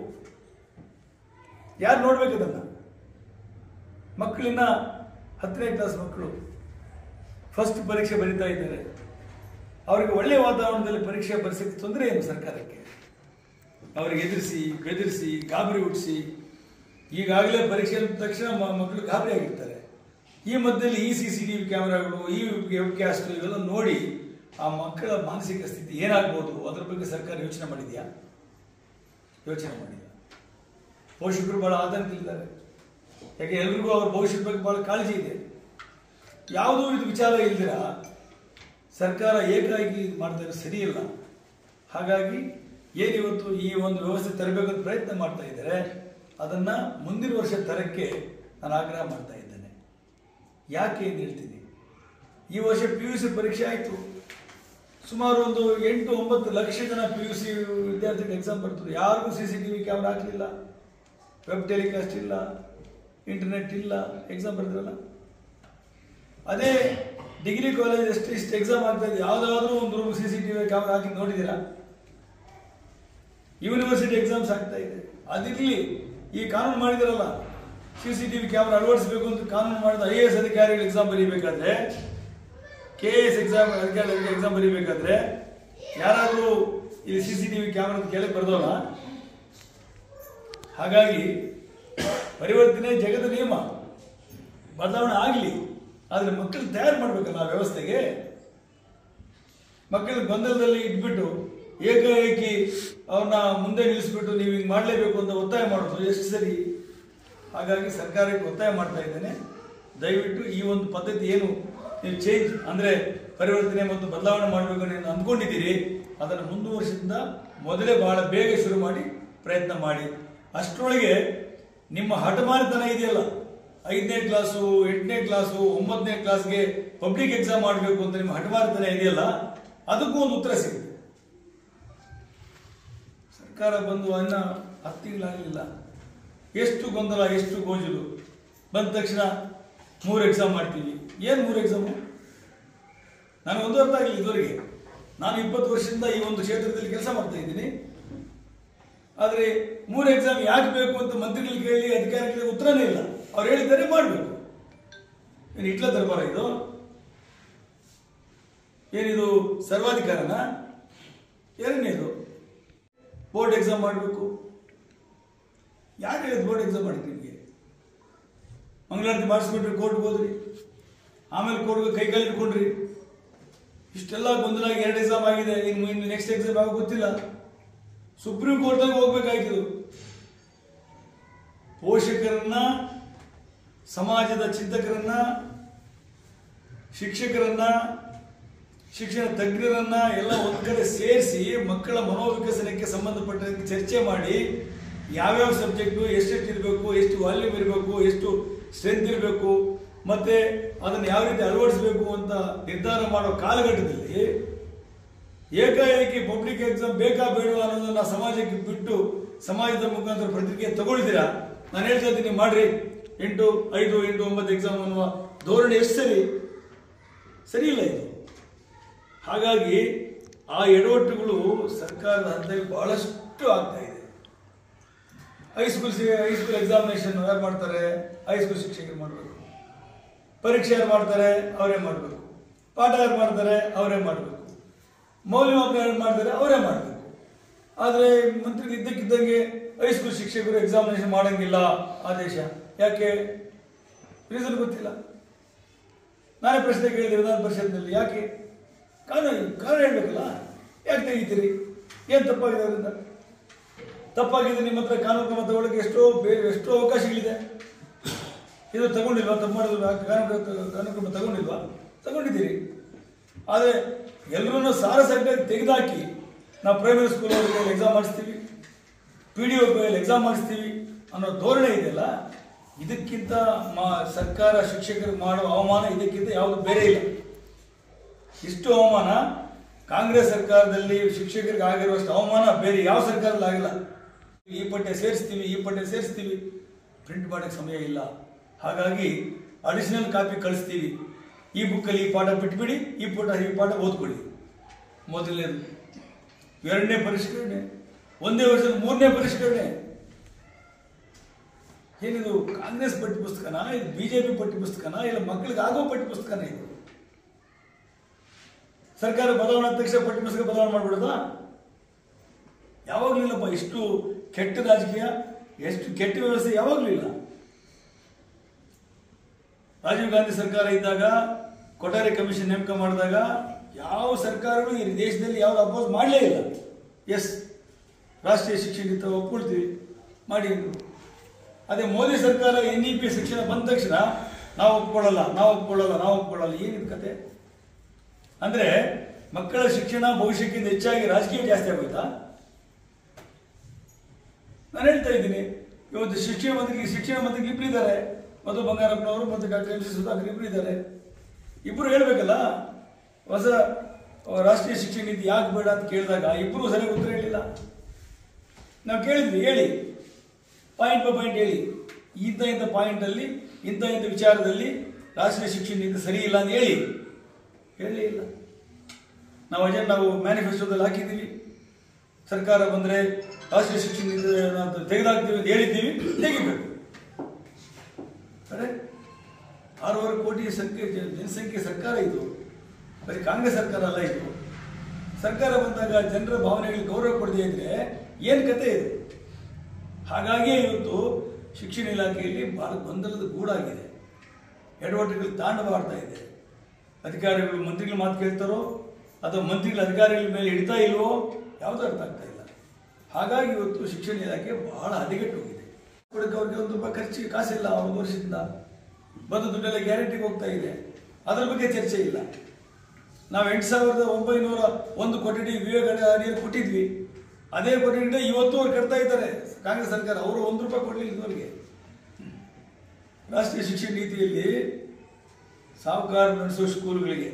ಯಾರು ನೋಡ್ಬೇಕು ಅದನ್ನು? ಮಕ್ಕಳಿನ ಹತ್ತನೇ ಕ್ಲಾಸ್ ಮಕ್ಕಳು ಫಸ್ಟ್ ಪರೀಕ್ಷೆ ಬರೀತಾ ಇದ್ದಾರೆ. ಅವರಿಗೆ ಒಳ್ಳೆಯ ವಾತಾವರಣದಲ್ಲಿ ಪರೀಕ್ಷೆ ಬರೆಸಕ್ಕೆ ತೊಂದರೆ ಏನು ಸರ್ಕಾರಕ್ಕೆ? ಅವರಿಗೆ ಎದುರಿಸಿ, ಬೆದರಿಸಿ, ಗಾಬರಿ ಹುಟ್ಟಿಸಿ, ಈಗಾಗಲೇ ಪರೀಕ್ಷೆ ಅಂದ ತಕ್ಷಣ ಮಕ್ಕಳು ಗಾಬರಿ ಆಗಿರ್ತಾರೆ. ಈ ಮಧ್ಯದಲ್ಲಿ ಈ ಸಿ ಸಿ ಟಿ ವಿ ಕ್ಯಾಮ್ರಾಗಳು, ಈ ವೆಬ್ ಕ್ಯಾಸ್ಟ್ ಇವೆಲ್ಲ ನೋಡಿ ಆ ಮಕ್ಕಳ ಮಾನಸಿಕ ಸ್ಥಿತಿ ಏನಾಗ್ಬೋದು ಅದ್ರ ಬಗ್ಗೆ ಸರ್ಕಾರ ಯೋಚನೆ ಮಾಡಿದೆಯಾ? ಯೋಚನೆ ಮಾಡಿಲ್ಲ. ಪೋಷಕರು ಭಾಳ ಆತಂಕದಲ್ಲಿದ್ದಾರೆ. ಯಾಕೆ ಎಲ್ರಿಗೂ ಅವ್ರ ಭವಿಷ್ಯದ ಬಗ್ಗೆ ಭಾಳ ಕಾಳಜಿ ಇದೆ. ಯಾವುದೂ ಇದು ವಿಚಾರ ಇಲ್ದಿರ ಸರ್ಕಾರ ಏಕಾಗಿ ಮಾಡ್ತಾ ಇರೋ ಸರಿಯಿಲ್ಲ. ಹಾಗಾಗಿ ಏನಿವತ್ತು ಈ ಒಂದು ವ್ಯವಸ್ಥೆ ತರಬೇಕಂತ ಪ್ರಯತ್ನ ಮಾಡ್ತಾ ಇದ್ದಾರೆ, ಅದನ್ನು ಮುಂದಿನ ವರ್ಷ ತರಕ್ಕೆ ನಾನು ಆಗ್ರಹ ಮಾಡ್ತಾ ಇದ್ದೇನೆ. ಯಾಕೆ ಏನು ಹೇಳ್ತೀನಿ, ಈ ವರ್ಷ ಪಿ ಯು ಸಿ ಪರೀಕ್ಷೆ ಆಯಿತು. ಸುಮಾರು ಒಂದು ಎಂಟು ಒಂಬತ್ತು ಲಕ್ಷ ಜನ ಪಿ ಯು ಸಿ ವಿದ್ಯಾರ್ಥಿಗಳು ಎಕ್ಸಾಮ್ ಬರ್ತದೆ. ಯಾರಿಗೂ C C T V camera ಹಾಕಲಿಲ್ಲ, ವೆಬ್ ಟೆಲಿಕಾಸ್ಟ್ ಇಲ್ಲ, ಇಂಟರ್ನೆಟ್ ಇಲ್ಲ, ಎಕ್ಸಾಮ್ ಬರ್ತಿರಲ್ಲ. ಅದೇ ಡಿಗ್ರಿ ಕಾಲೇಜ್ ಎಷ್ಟು ಇಷ್ಟು ಎಕ್ಸಾಮ್ ಆಗ್ತಾ ಇದೆ, ಯಾವುದಾದ್ರೂ ಒಂದು room C C T V camera ಹಾಕಿ ನೋಡಿದ್ದೀರಾ? ಯೂನಿವರ್ಸಿಟಿ ಎಕ್ಸಾಮ್ಸ್ ಆಗ್ತಾ ಇದೆ. ಅದಿರಲಿ, ಈ ಕಾನೂನು ಮಾಡಿದಿರಲ್ಲ, C C T V camera ಅಳವಡಿಸಬೇಕು ಅಂತ ಕಾನೂನು ಮಾಡಿದ ಐ ಎ ಎಸ್ ಅಧಿಕಾರಿಗಳು ಎಕ್ಸಾಮ್ ಬರೀಬೇಕಾದ್ರೆ, ಕೆ ಎ ಎಸ್ ಎಕ್ಸಾಮ್ ಅಧಿಕಾರಿಗಳಿಗೆ ಎಕ್ಸಾಮ್ ಬರೀಬೇಕಾದ್ರೆ ಯಾರಾದರೂ ಇಲ್ಲಿ C C T V camera ಕೆಳಗೆ ಬರ್ದೋಲ್ಲ. ಹಾಗಾಗಿ ಪರಿವರ್ತನೆ ಜಗದ ನಿಯಮ, ಬದಲಾವಣೆ ಆಗಲಿ. ಆದರೆ ಮಕ್ಕಳು ತಯಾರು ಮಾಡಬೇಕಲ್ಲ ಆ ವ್ಯವಸ್ಥೆಗೆ. ಮಕ್ಕಳ ಗೊಂದಲದಲ್ಲಿ ಇಟ್ಬಿಟ್ಟು ಏಕಾಏಕಿ ಅವ್ರನ್ನ ಮುಂದೆ ನಿಲ್ಲಿಸ್ಬಿಟ್ಟು ನೀವು ಹಿಂಗೆ ಮಾಡಲೇಬೇಕು ಅಂತ ಒತ್ತಾಯ ಮಾಡೋದು ಎಷ್ಟು ಸರಿ? ಹಾಗಾಗಿ ಸರ್ಕಾರಕ್ಕೆ ಒತ್ತಾಯ ಮಾಡ್ತಾ ಇದ್ದೇನೆ, ದಯವಿಟ್ಟು ಈ ಒಂದು ಪದ್ಧತಿ ಏನು ನೀವು ಚೇಂಜ್ ಅಂದರೆ ಪರಿವರ್ತನೆ ಮತ್ತು ಬದಲಾವಣೆ ಮಾಡಬೇಕು ಅಂತ ಅಂದ್ಕೊಂಡಿದ್ದೀರಿ, ಅದನ್ನು ಮುಂದುವರಿಸಿದ ಮೊದಲೇ ಬಹಳ ಬೇಗ ಶುರು ಮಾಡಿ ಪ್ರಯತ್ನ ಮಾಡಿ. ಅಷ್ಟರೊಳಗೆ ನಿಮ್ಮ ಹಠಮಾರಿತನ ಇದೆಯಲ್ಲ, ಐದನೇ ಕ್ಲಾಸು, ಎಂಟನೇ ಕ್ಲಾಸು, ಒಂಬತ್ತನೇ ಕ್ಲಾಸ್ಗೆ ಪಬ್ಲಿಕ್ ಎಕ್ಸಾಮ್ ಮಾಡಬೇಕು ಅಂತ ನಿಮ್ಮ ಹಠಮಾರಿತನ ಇದೆಯಲ್ಲ, ಅದಕ್ಕೂ ಒಂದು ಉತ್ತರ ಸಿಗುತ್ತೆ. ಸರ್ಕಾರ ಬಂದು ಅನ್ನ ಹತ್ತು ತಿಂಗಳಾಗಲಿಲ್ಲ, ಎಷ್ಟು ಗೊಂದಲ, ಎಷ್ಟು ಗೋಜಲು. ಬಂದ ತಕ್ಷಣ ಮೂರು ಎಕ್ಸಾಮ್ ಮಾಡ್ತೀವಿ. ಏನು ಮೂರು ಎಕ್ಸಾಮು? ನನಗೆ ಒಂದು ಅರ್ಥ ಆಗಲಿಲ್ಲ ಇದುವರೆಗೆ. ನಾನು ಇಪ್ಪತ್ತು ವರ್ಷದಿಂದ ಈ ಒಂದು ಕ್ಷೇತ್ರದಲ್ಲಿ ಕೆಲಸ ಮಾಡ್ತಾ ಇದ್ದೀನಿ. ಆದರೆ ಮೂರು ಎಕ್ಸಾಮ್ ಯಾಕೆ ಬೇಕು ಅಂತ ಮಂತ್ರಿಗಳಿಗೆ ಕೇಳಿ ಅಧಿಕಾರಿಗಳಿಗೆ ಉತ್ತರನೇ ಇಲ್ಲ. ಅವ್ರು ಹೇಳಿದ್ದಾರೆ ಮಾಡಬೇಕು. ಏನು ಇಟ್ಲ ದರ್ಬಾರ ಇದು? ಏನಿದು ಸರ್ವಾಧಿಕಾರನ? ಎರಡನೇದು ಬೋರ್ಡ್ ಎಕ್ಸಾಮ್ ಮಾಡಬೇಕು. ಯಾಕೆ ಹೇಳಿದ್ರು ಬೋರ್ಡ್ ಎಕ್ಸಾಮ್ ಮಾಡಿ? ನಿಮಗೆ ಮಂಗಳಾರತಿ ಮಾಡಿಸ್ಬಿಟ್ರಿ, ಕೋರ್ಟ್ಗೆ ಹೋದ್ರಿ, ಆಮೇಲೆ ಕೋರ್ಟ್ಗೆ ಕೈ ಕಾಲು ಇಟ್ಕೊಂಡ್ರಿ. ಇಷ್ಟೆಲ್ಲ ಗೊಂದಲಾಗಿ ಎರಡು ಎಕ್ಸಾಮ್ ಆಗಿದೆ, ಇನ್ನು ಇನ್ನು ನೆಕ್ಸ್ಟ್ ಎಕ್ಸಾಮ್ ಆಗೋ ಗೊತ್ತಿಲ್ಲ. ಸುಪ್ರೀಂ ಕೋರ್ಟ್ಗೆ ಹೋಗ್ಬೇಕಾಯ್ತು. ಪೋಷಕರನ್ನ, ಸಮಾಜದ ಚಿಂತಕರನ್ನ, ಶಿಕ್ಷಕರನ್ನ, ಶಿಕ್ಷಣ ತಜ್ಞರನ್ನ ಎಲ್ಲ ಒಂದು ಕಡೆ ಸೇರಿಸಿ ಮಕ್ಕಳ ಮನೋವಿಕಸನಕ್ಕೆ ಸಂಬಂಧಪಟ್ಟಂತೆ ಚರ್ಚೆ ಮಾಡಿ ಯಾವ್ಯಾವ ಸಬ್ಜೆಕ್ಟು ಎಷ್ಟೆಷ್ಟು ಇರಬೇಕು, ಎಷ್ಟು ವಾಲ್ಯೂಮ್ ಇರಬೇಕು, ಎಷ್ಟು ಸ್ಟ್ರೆಂತ್ ಇರಬೇಕು, ಮತ್ತೆ ಅದನ್ನು ಯಾವ ರೀತಿ ಅಳವಡಿಸಬೇಕು ಅಂತ ನಿರ್ಧಾರ ಮಾಡೋ ಕಾಲಘಟ್ಟದಲ್ಲಿ ಏಕಾಏಕಿ ಪಬ್ಲಿಕ್ ಎಕ್ಸಾಮ್ ಬೇಕಾ ಬೇಡವಾ ಅನ್ನೋದನ್ನ ಸಮಾಜಕ್ಕೆ ಬಿಟ್ಟು ಸಮಾಜದ ಮುಖಾಂತರ ಪ್ರತಿಕ್ರಿಯೆ ತಗೊಳ್ತೀರಾ? ನಾನು ಹೇಳ್ತಾ ಇದ್ದೀನಿ, ಮಾಡ್ರಿ ಎಂಟು ಐದು ಎಂಟು ಒಂಬತ್ತು ಎಕ್ಸಾಮ್ ಅನ್ನುವ ಧೋರಣೆ ಎಷ್ಟು ಸರಿ? ಸರಿ ಇಲ್ಲ ಇದು. ಹಾಗಾಗಿ ಆ ಎಡವಟ್ಟುಗಳು ಸರ್ಕಾರದ ಹಂತದಲ್ಲಿ ಬಹಳಷ್ಟು ಆಗ್ತಾ ಇದೆ. ಹೈಸ್ಕೂಲ್ ಹೈಸ್ಕೂಲ್ ಎಕ್ಸಾಮಿನೇಷನ್ ಯಾರು ಮಾಡ್ತಾರೆ? ಹೈಸ್ಕೂಲ್ ಶಿಕ್ಷಕರು ಮಾಡಬೇಕು. ಪರೀಕ್ಷೆ ಯಾರು ಮಾಡ್ತಾರೆ? ಅವರೇ ಮಾಡಬೇಕು. ಪಾಠ ಯಾರು ಮಾಡ್ತಾರೆ? ಅವರೇ ಮಾಡಬೇಕು. ಮೌಲ್ಯಮಾಪನ ಯಾರು ಮಾಡ್ತಾರೆ? ಅವರೇ ಮಾಡಬೇಕು. ಆದರೆ ಮಂತ್ರಿ ಇದ್ದಕ್ಕಿದ್ದಂಗೆ ಹೈಸ್ಕೂಲ್ ಶಿಕ್ಷಕರು ಎಕ್ಸಾಮಿನೇಷನ್ ಮಾಡೋಂಗಿಲ್ಲ ಆದೇಶ. ಯಾಕೆ? ರೀಸನ್ ಗೊತ್ತಿಲ್ಲ. ನಾನೇ ಪ್ರಶ್ನೆ ಕೇಳಿದೆ ವಿಧಾನ ಪರಿಷತ್ನಲ್ಲಿ, ಯಾಕೆ? ಕಾನೂನು ಕಾರಣ ಹೇಳ್ಬೇಕಲ್ಲ. ಯಾಕೆ ತೆಗಿತೀರಿ? ಏನು ತಪ್ಪಾಗಿದೆ ಅದರಿಂದ? ತಪ್ಪಾಗಿದೆ ನಿಮ್ಮ ಹತ್ರ ಕಾನೂನು ಕ್ರಮ ತಗೊಳ್ಳೋಕೆ ಎಷ್ಟೋ ಬೇರೆ ಎಷ್ಟೋ ಅವಕಾಶಗಳಿದೆ. ಇದು ತಗೊಂಡಿಲ್ವಾ? ತಪ್ಪು ಮಾಡಿದ್ರು ಕಾನೂನು ಕಾನೂನು ಕ್ರಮ ತಗೊಂಡಿಲ್ವಾ? ತಗೊಂಡಿದ್ದೀರಿ. ಆದರೆ ಎಲ್ಲರೂ ಸಾರಸಗ್ಗಾಗಿ ತೆಗೆದುಹಾಕಿ ನಾವು ಪ್ರೈಮರಿ ಸ್ಕೂಲ್ ಅವ್ರಿಗೆ ಎಕ್ಸಾಮ್ ಮಾಡಿಸ್ತೀವಿ, ಪಿ ಡಿ ಒ ಎಕ್ಸಾಮ್ ಮಾಡಿಸ್ತೀವಿ ಅನ್ನೋ ಧೋರಣೆ ಇದೆಯಲ್ಲ, ಇದಕ್ಕಿಂತ ಮಾ ಸರ್ಕಾರ ಶಿಕ್ಷಕರಿಗೆ ಮಾಡುವ ಅವಮಾನ ಇದಕ್ಕಿಂತ ಯಾವುದು ಬೇರೆ ಇಲ್ಲ. ಇಷ್ಟು ಅವಮಾನ ಕಾಂಗ್ರೆಸ್ ಸರ್ಕಾರದಲ್ಲಿ ಶಿಕ್ಷಕರಿಗೆ ಆಗಿರುವಷ್ಟು ಅವಮಾನ ಬೇರೆ ಯಾವ ಸರ್ಕಾರದಲ್ಲಿ ಆಗಿಲ್ಲ. ಈ ಪಠ್ಯ ಸೇರಿಸ್ತೀವಿ ಈ ಪಠ್ಯ ಸೇರಿಸ್ತೀವಿ ಪ್ರಿಂಟ್ ಮಾಡೋಕ್ಕೆ ಸಮಯ ಇಲ್ಲ. ಹಾಗಾಗಿ ಅಡಿಷನಲ್ ಕಾಪಿ ಕಳಿಸ್ತೀವಿ. ಈ ಬುಕ್ಕಲ್ಲಿ ಈ ಪಾಠ ಬಿಟ್ಬಿಡಿ, ಈ ಪಾಠ ಈ ಪಾಠ ಓದ್ಕೊಳ್ಳಿ. ಮೊದಲನೇದು. ಎರಡನೇ ಪರಿಷ್ಕರಣೆ, ಒಂದೇ ವರ್ಷದ ಮೂರನೇ ಪರಿಷ್ಕರಣೆ. ಏನಿದು ಕಾಂಗ್ರೆಸ್ ಪಠ್ಯ ಪುಸ್ತಕನ, ಇದು ಬಿಜೆಪಿ ಪಠ್ಯ ಪುಸ್ತಕನ, ಇಲ್ಲ ಮಕ್ಕಳಿಗೆ ಆಗೋ ಪಠ್ಯ ಪುಸ್ತಕನ? ಇದು ಸರ್ಕಾರ ಬದಲಾವಣೆ ತಕ್ಷಣ ಪಠ್ಯ ಪುಸ್ತಕ ಬದಲಾವಣೆ ಮಾಡ್ಬಿಡೋದಾ? ಯಾವಾಗಲೂ ಇಲ್ಲಪ್ಪ. ಇಷ್ಟು ಕೆಟ್ಟ ರಾಜಕೀಯ, ಎಷ್ಟು ಕೆಟ್ಟ ವ್ಯವಸ್ಥೆ ಯಾವಾಗಲೂ ಇಲ್ಲ. ರಾಜೀವ್ ಗಾಂಧಿ ಸರ್ಕಾರ ಇದ್ದಾಗ ಕೊಠಾರಿ ಕಮಿಷನ್ ನೇಮಕ ಮಾಡಿದಾಗ ಯಾವ ಸರ್ಕಾರಗಳು ಈ ದೇಶದಲ್ಲಿ ಯಾವ್ದು ಅಪೋಸ್ ಮಾಡಲೇ ಇಲ್ಲ. ಎಸ್, ರಾಷ್ಟ್ರೀಯ ಶಿಕ್ಷಣ ನೀತಿ ಒಪ್ಕೊಳ್ತೀವಿ ಮಾಡಿ ಅಂದರು. ಅದೇ ಮೋದಿ ಸರ್ಕಾರ ಎನ್ ಇ ಪಿ ಶಿಕ್ಷಣ ಬಂದ ತಕ್ಷಣ ನಾವು ಒಪ್ಕೊಳ್ಳಲ್ಲ ನಾವು ಒಪ್ಕೊಳ್ಳಲ್ಲ ನಾವು ಒಪ್ಕೊಳ್ಳಲ್ಲ ಏನಿದೆ ಕತೆ? ಅಂದ್ರೆ ಮಕ್ಕಳ ಶಿಕ್ಷಣ ಭವಿಷ್ಯಕ್ಕಿಂತ ಹೆಚ್ಚಾಗಿ ರಾಜಕೀಯ ಜಾಸ್ತಿ ಆಗೋಯ್ತಾ? ನಾನು ಹೇಳ್ತಾ ಇದ್ದೀನಿ, ಇವತ್ತು ಶಿಕ್ಷಣ ಮಂತ್ರಿಗೆ ಶಿಕ್ಷಣ ಮಂತ್ರಿಗೆ ಇಬ್ರು ಇದ್ದಾರೆ, ಮಧು ಬಂಗಾರಪ್ಪನವರು ಮತ್ತು ಡಾಕ್ಟರ್ ಎಂ ಸಿ ಸುಧಾಕರ್ ಇಬ್ರು ಇದ್ದಾರೆ. ಇಬ್ರು ಹೇಳ್ಬೇಕಲ್ಲ ಹೊಸ ರಾಷ್ಟ್ರೀಯ ಶಿಕ್ಷಣ ನೀತಿ ಯಾಕೆ ಬೇಡ ಅಂತ ಕೇಳಿದಾಗ ಇಬ್ರು ಸರಿಯಾಗಿ ಉತ್ತರ ಹೇಳಿಲ್ಲ. ನಾವು ಕೇಳಿದ್ವಿ, ಹೇಳಿ ಪಾಯಿಂಟ್ ಬೈ ಪಾಯಿಂಟ್ ಹೇಳಿ, ಇಂಥ ಇಂಥ ಪಾಯಿಂಟಲ್ಲಿ ಇಂಥ ಇಂಥ ವಿಚಾರದಲ್ಲಿ ರಾಷ್ಟ್ರೀಯ ಶಿಕ್ಷಣ ನೀತಿ ಸರಿ ಇಲ್ಲ ಅಂತ ಹೇಳಿ. ಹೇಳಲೇ ಇಲ್ಲ. ನಾವು ಅಜೆಂಡ ನಾವು ಮ್ಯಾನಿಫೆಸ್ಟೋದಲ್ಲಿ ಹಾಕಿದ್ದೀವಿ, ಸರ್ಕಾರ ಬಂದರೆ ರಾಷ್ಟ್ರೀಯ ಶಿಕ್ಷಣ ನೀತಿ ತೆಗೆದಾಕ್ತೀವಿ ಅಂತ ಹೇಳಿದ್ದೀವಿ, ತೆಗಿಬೇಕು. ಅರೆ ಆರೂವರೆ ಕೋಟಿ ಸಂಖ್ಯೆ ಜನಸಂಖ್ಯೆ ಸರ್ಕಾರ ಇದು, ಬರೀ ಕಾಂಗ್ರೆಸ್ ಸರ್ಕಾರ ಅಲ್ಲ ಇದು. ಸರ್ಕಾರ ಬಂದಾಗ ಜನರ ಭಾವನೆಗಳಿಗೆ ಗೌರವ ಕೊಡದೇ ಇದ್ರೆ ಏನು ಕತೆ ಇದು? ಹಾಗಾಗಿ ಇವತ್ತು ಶಿಕ್ಷಣ ಇಲಾಖೆಯಲ್ಲಿ ಬಹಳ ಗೊಂದಲದ ಗೂಡಾಗಿದೆ, ಎಡವಟ್ಟುಗಳು ತಾಂಡವಾಡ್ತಾ ಇದೆ. ಅಧಿಕಾರಿಗಳು ಮಂತ್ರಿಗಳ ಮಾತು ಕೇಳ್ತಾರೋ ಅಥವಾ ಮಂತ್ರಿಗಳ ಅಧಿಕಾರಿಗಳ ಮೇಲೆ ಇಡ್ತಾ ಇಲ್ವೋ ಯಾವುದೂ ಅರ್ಥ ಆಗ್ತಾ ಇಲ್ಲ. ಹಾಗಾಗಿ ಇವತ್ತು ಶಿಕ್ಷಣ ಇಲಾಖೆ ಬಹಳ ಹದಗೆಟ್ಟು ಹೋಗಿದೆ. ಕೊಡಕ್ಕೆ ಅವ್ರಿಗೆ ಒಂದು ರೂಪಾಯಿ ಖರ್ಚಿಗೆ ಕಾಸಿಲ್ಲ. ಒಂದು ವರ್ಷದಿಂದ ಬಂದು ದುಡ್ಡೆಲ್ಲ ಗ್ಯಾರಂಟಿಗೆ ಹೋಗ್ತಾ ಇದೆ, ಅದರ ಬಗ್ಗೆ ಚರ್ಚೆ ಇಲ್ಲ. ನಾವು ಎಂಟು ಸಾವಿರದ ಒಂಬೈನೂರ ಒಂದು ಕೊಠಡಿ ವಿವೇಕಾನಂದ ಅಡಿಯಲ್ಲಿ ಕೊಟ್ಟಿದ್ವಿ, ಅದೇ ಕೊಠಡಿಯಿಂದ ಇವತ್ತು ಅವ್ರು ಕಟ್ತಾ ಇದ್ದಾರೆ ಕಾಂಗ್ರೆಸ್ ಸರ್ಕಾರ. ಅವರು ಒಂದು ರೂಪಾಯಿ ಕೊಡಲಿಲ್ಲ ಇದುವರೆಗೆ. ರಾಷ್ಟ್ರೀಯ ಶಿಕ್ಷಣ ನೀತಿಯಲ್ಲಿ ಸಾಹುಕಾರ ನಡೆಸೋ ಸ್ಕೂಲ್ಗಳಿಗೆ,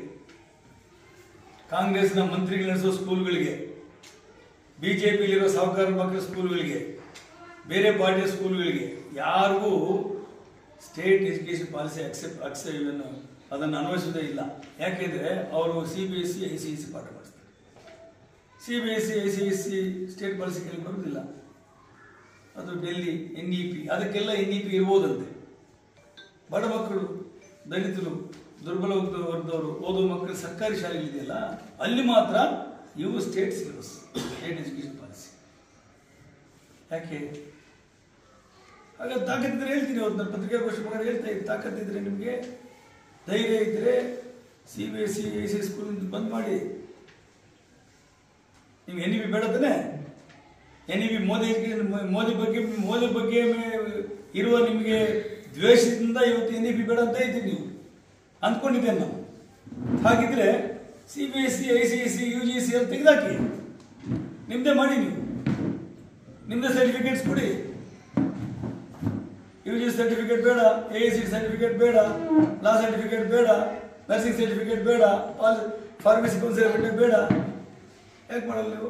ಕಾಂಗ್ರೆಸ್ನ ಮಂತ್ರಿಗಳು ನಡೆಸೋ ಸ್ಕೂಲ್ಗಳಿಗೆ, ಬಿಜೆಪಿಯಲ್ಲಿರೋ ಸಾಹುಕಾರ ಮಕ್ಕಳ ಸ್ಕೂಲ್ಗಳಿಗೆ, ಬೇರೆ ಪಾರ್ಟಿಯ ಸ್ಕೂಲ್ಗಳಿಗೆ ಯಾರಿಗೂ state education policy accept accept ಅದನ್ನು ಅನ್ವಯಿಸೋದೇ ಇಲ್ಲ. ಯಾಕೆಂದರೆ ಅವರು C B S C I C S C ಪಾಠ ಮಾಡಿಸ್ತಾರೆ. C B S C I C S C state policy ಕೇಳಿ ಬರೋದಿಲ್ಲ. ಅದು ಡೆಲ್ಲಿ ಎನ್ ಇ ಪಿ, ಅದಕ್ಕೆಲ್ಲ ಎನ್ ಇ ಪಿ ಇರ್ಬೋದಂತೆ. ಬಡ ಮಕ್ಕಳು, ದಲಿತರು, ದುರ್ಬಲ ವರ್ಗದವರು ಓದೋ ಮಕ್ಕಳು ಸರ್ಕಾರಿ ಶಾಲೆಗಳಿದೆಯಲ್ಲ, ಅಲ್ಲಿ ಮಾತ್ರ ಇವು state syllabus, state education policy. ಯಾಕೆ? ಹಾಗಾದ್ರೆ ತಾಕತ್ತಿದ್ರೆ ಹೇಳ್ತೀನಿ, ಅವ್ರು ನನ್ನ ಪತ್ರಿಕಾಗೋಷ್ಠಿ ಮಗ ಹೇಳ್ತಾ ಇದ್ದೀನಿ, ತಾಕತ್ತಿದ್ರೆ ನಿಮಗೆ ಧೈರ್ಯ ಇದ್ದರೆ C B S C I C school ಬಂದ್ ಮಾಡಿ. ನಿಮ್ಗೆ ಎನ್ ಇ ಬಿ ಬೇಡ ತಾನೆ? N E B Modi Modi ಬಗ್ಗೆ ಮೋದಿ ಬಗ್ಗೆ ಇರುವ ನಿಮಗೆ ದ್ವೇಷದಿಂದ ಇವತ್ತು ಎನ್ ಇ ಬಿ ಬೇಡ ಅಂತ ಇದ್ದೀವಿ ನೀವು ಅಂದ್ಕೊಂಡಿದ್ದೇನೆ ನಾವು. ಹಾಗಿದ್ರೆ C B S C I C S C U G C ಅಲ್ಲಿ ತೆಗೆದಾಕಿ, ನಿಮ್ಮದೇ ಮಾಡಿ, ನೀವು ನಿಮ್ಮದೇ ಸರ್ಟಿಫಿಕೇಟ್ಸ್ ಕೊಡಿ. ಯು ಜಿ ಸರ್ಟಿಫಿಕೇಟ್ ಬೇಡ, ಎ ಎಸ್ ಸಿ ಸರ್ಟಿಫಿಕೇಟ್ ಬೇಡ, ಲಾ ಸರ್ಟಿಫಿಕೇಟ್ ಬೇಡ, ನರ್ಸಿಂಗ್ ಸರ್ಟಿಫಿಕೇಟ್ ಬೇಡ, ಫಾರ್ಮಸಿ ಕೌನ್ಸಿಲ್ ಸರ್ಟಿಫಿಕೇಟ್ ಬೇಡ. ಯಾಕೆ ಮಾಡಲ್ಲ ನೀವು?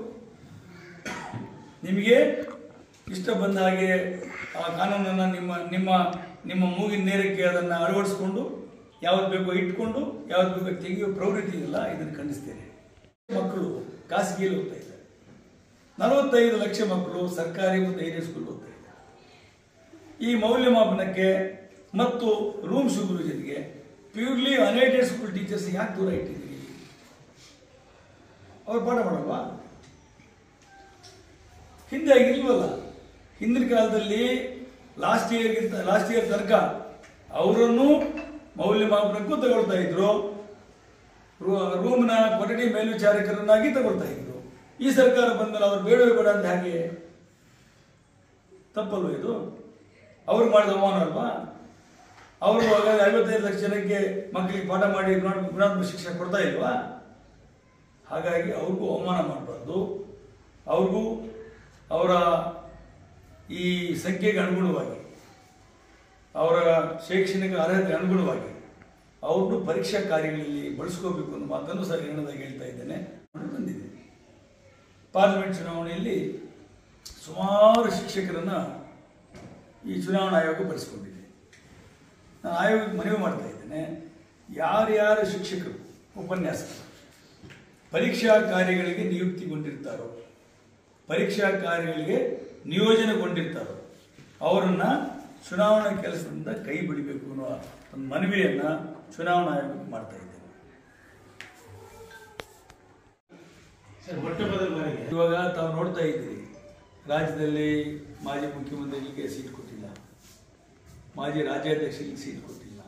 ನಿಮಗೆ ಇಷ್ಟ ಬಂದ ಹಾಗೆ ಆ ಕಾನೂನನ್ನು ನಿಮ್ಮ ನಿಮ್ಮ ನಿಮ್ಮ ಮೂಗಿನ ನೇರಕ್ಕೆ ಅದನ್ನು ಅಳವಡಿಸ್ಕೊಂಡು ಯಾವ್ದು ಬೇಕೋ ಇಟ್ಕೊಂಡು ಯಾವ್ದು ಬೇಕೋ ತೆಗೆಯೋ ಪ್ರವೃತ್ತಿ ಇಲ್ಲ. ಇದನ್ನು ಖಂಡಿಸ್ತೇನೆ. ಮಕ್ಕಳು ಖಾಸಗಿಯಲ್ಲಿ ಓದ್ತಾ ಇದ್ದಾರೆ, ನಲವತ್ತೈದು ಲಕ್ಷ ಮಕ್ಕಳು ಸರ್ಕಾರಿ ಮತ್ತು ಹಿರಿಯ ಸ್ಕೂಲ್ ಓದ್ತಾ ಇದ್ದಾರೆ. ಈ ಮೌಲ್ಯಮಾಪನಕ್ಕೆ ಮತ್ತು ರೂಮ್ ಸೂಪರ್ವಿಷನ್ಗೆ ಪ್ಯೂರ್ಲಿ ಅನ್ಎಡೆಡ್ ಸ್ಕೂಲ್ ಟೀಚರ್ಸ್ ಯಾಕೆ ದೂರ ಇಟ್ಟಿದ್ದೀರಿ? ಅವ್ರು ಪಾಠ ಮಾಡಲ್ವಾ? ಹಿಂದೆ ಆಗಿಲ್ವಲ್ಲ. ಹಿಂದಿನ ಕಾಲದಲ್ಲಿ ಲಾಸ್ಟ್ ಇಯರ್ಗಿಂತ ಲಾಸ್ಟ್ ಇಯರ್ ತನಕ ಅವರನ್ನು ಮೌಲ್ಯಮಾಪನಕ್ಕೂ ತಗೊಳ್ತಾ ಇದ್ರು, ರೂಮ್ನ ಕೊಠಡಿ ಮೇಲ್ವಿಚಾರಕರನ್ನಾಗಿ ತಗೊಳ್ತಾ ಇದ್ರು. ಈ ಸರ್ಕಾರ ಬಂದ್ಮೇಲೆ ಅವ್ರು ಬೇಡವೇ ಬೇಡ ಅಂತ ಹಾಗೆ ತಪ್ಪಲ್ವ ಇದು? ಅವ್ರು ಮಾಡಿದ ಅವಮಾನ ಅಲ್ವಾ? ಅವರು ಐವತ್ತೈದು ಲಕ್ಷ ಜನಕ್ಕೆ ಮಕ್ಕಳಿಗೆ ಪಾಠ ಮಾಡಿ ಗುಣಾತ್ಮಕ ಶಿಕ್ಷಣ ಕೊಡ್ತಾ ಇಲ್ವಾ? ಹಾಗಾಗಿ ಅವ್ರಿಗೂ ಅವಮಾನ ಮಾಡಬಾರ್ದು. ಅವ್ರಿಗೂ ಅವರ ಈ ಸಂಖ್ಯೆಗೆ ಅನುಗುಣವಾಗಿ ಅವರ ಶೈಕ್ಷಣಿಕ ಅರ್ಹತೆ ಅನುಗುಣವಾಗಿ ಅವ್ರನ್ನು ಪರೀಕ್ಷಾ ಕಾರ್ಯಗಳಲ್ಲಿ ಬಳಸ್ಕೋಬೇಕು ಅನ್ನೋ ಮಾತನ್ನು ಸಹ ಹೇಳೋದಾಗಿ ಹೇಳ್ತಾ ಇದ್ದೇನೆ. ಬಂದಿದೆ ಪಾರ್ಲಿಮೆಂಟ್ ಚುನಾವಣೆಯಲ್ಲಿ ಸುಮಾರು ಶಿಕ್ಷಕರನ್ನು ಈ ಚುನಾವಣಾ ಆಯೋಗ ಬಳಸಿಕೊಂಡಿದೆ. ನಾನು ಆಯೋಗಕ್ಕೆ ಮನವಿ ಮಾಡ್ತಾ ಇದ್ದೇನೆ, ಯಾರ್ಯಾರು ಶಿಕ್ಷಕರು ಉಪನ್ಯಾಸಕರು ಪರೀಕ್ಷಾ ಕಾರ್ಯಗಳಿಗೆ ನಿಯುಕ್ತಿಗೊಂಡಿರ್ತಾರೋ, ಪರೀಕ್ಷಾ ಕಾರ್ಯಗಳಿಗೆ ನಿಯೋಜನೆಗೊಂಡಿರ್ತಾರೋ ಅವರನ್ನು ಚುನಾವಣಾ ಕೆಲಸದಿಂದ ಕೈ ಬಿಡಬೇಕು ಅನ್ನೋ ಒಂದು ಮನವಿಯನ್ನು ಚುನಾವಣಾ ಆಯೋಗಕ್ಕೆ ಮಾಡ್ತಾ ಇದ್ದೇನೆ. ಇವಾಗ ತಾವು ನೋಡ್ತಾ ಇದ್ದೀರಿ, ರಾಜ್ಯದಲ್ಲಿ ಮಾಜಿ ಮುಖ್ಯಮಂತ್ರಿಗಳಿಗೆ ಸೀಟ್ ಕೊಟ್ಟಿಲ್ಲ, ಮಾಜಿ ರಾಜ್ಯಾಧ್ಯಕ್ಷರಿಗೆ ಸೀಟ್ ಕೊಟ್ಟಿಲ್ಲ,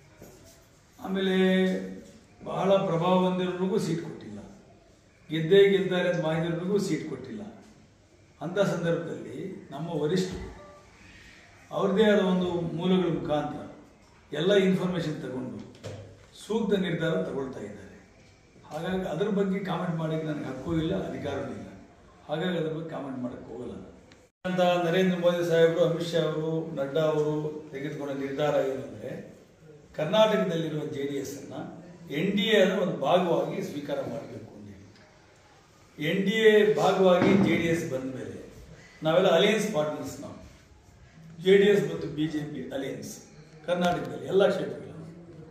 ಆಮೇಲೆ ಬಹಳ ಪ್ರಭಾವ ಹೊಂದಿರೋರಿಗೂ ಸೀಟ್ ಕೊಟ್ಟಿಲ್ಲ, ಗೆದ್ದೇ ಗೆಲ್ತಾರೆ ಅಂತ ಮಾಹಿತಿಯವ್ರಿಗೂ ಸೀಟ್ ಕೊಟ್ಟಿಲ್ಲ. ಅಂಥ ಸಂದರ್ಭದಲ್ಲಿ ನಮ್ಮ ವರಿಷ್ಠರು ಅವ್ರದ್ದೇ ಆದ ಒಂದು ಮೂಲಗಳ ಮುಖಾಂತರ ಎಲ್ಲ ಇನ್ಫಾರ್ಮೇಷನ್ ತಗೊಂಡು ಸೂಕ್ತ ನಿರ್ಧಾರ ತಗೊಳ್ತಾ ಇದ್ದಾರೆ. ಹಾಗಾಗಿ ಅದ್ರ ಬಗ್ಗೆ ಕಾಮೆಂಟ್ ಮಾಡೋಕ್ಕೆ ನನಗೆ ಹಕ್ಕು ಇಲ್ಲ, ಅಧಿಕಾರವೂ ಇಲ್ಲ. ಹಾಗಾಗಿ ಅದ್ರ ಬಗ್ಗೆ ಕಾಮೆಂಟ್ ಮಾಡೋಕ್ಕೆ ಹೋಗಲ್ಲ. ಅಂತ ನರೇಂದ್ರ ಮೋದಿ ಸಾಹೇಬರು, ಅಮಿತ್ ಶಾ ಅವರು, ನಡ್ಡಾ ಅವರು ತೆಗೆದುಕೊಂಡ ನಿರ್ಧಾರ ಏನಂದರೆ, ಕರ್ನಾಟಕದಲ್ಲಿರುವ ಜೆ ಡಿ ಎಸ್ ಅನ್ನು ಎನ್ ಡಿ ಎ ಅದರ ಒಂದು ಭಾಗವಾಗಿ ಸ್ವೀಕಾರ ಮಾಡಬೇಕು ಅಂತ ಹೇಳಿ. ಎನ್ ಡಿ ಎ ಭಾಗವಾಗಿ ಜೆ ಡಿ ಎಸ್ ಬಂದ ಮೇಲೆ ನಾವೆಲ್ಲ ಅಲಯನ್ಸ್ ಪಾರ್ಟ್ನರ್ಸ್, ನಾವು ಜೆ ಡಿ ಎಸ್ ಮತ್ತು ಬಿ ಜೆ ಪಿ ಅಲಯನ್ಸ್ ಕರ್ನಾಟಕದಲ್ಲಿ ಎಲ್ಲ ಕ್ಷೇತ್ರಗಳಲ್ಲಿ.